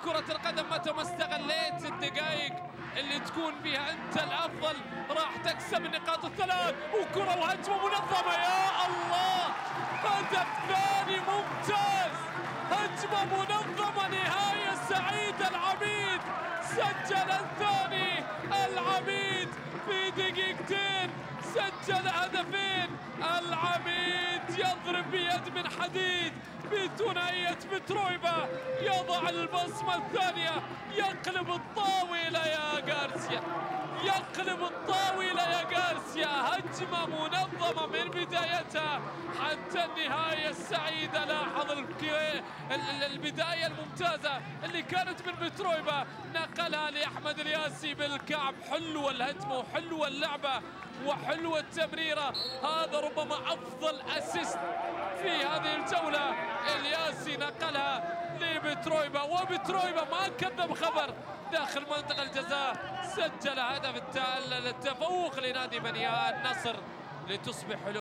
كرة القدم متى ما استغليت الدقائق اللي تكون فيها أنت الأفضل راح تكسب النقاط الثلاث. وكرة وهجمة منظمة، يا الله، هدف ثاني ممتاز، هجمة منظمة، نهاية سعيدة. العميد سجل الثاني، العميد في دقيقتين سجل هدفين. العميد يضرب بيد من حديد بثنائية بترويبا، يضع البصمة الثانية، يقلب الطاولة يا غارسيا، يقلب الطاولة يا غارسيا. هجمة منظمة من بدايتها حتى النهاية السعيدة. لاحظ البداية الممتازة اللي كانت من بترويبا، نقلها لأحمد الياسي بالكعب. حلوة الهجمة وحلوة اللعبة وحلوة التمريرة. هذا ربما أفضل أسيست في هذه الجولة. الياسي نقلها لبترويبا، وبترويبا ما كذب خبر داخل منطقة الجزاء، سجل هدف التفوق لنادي بني النصر لتصبح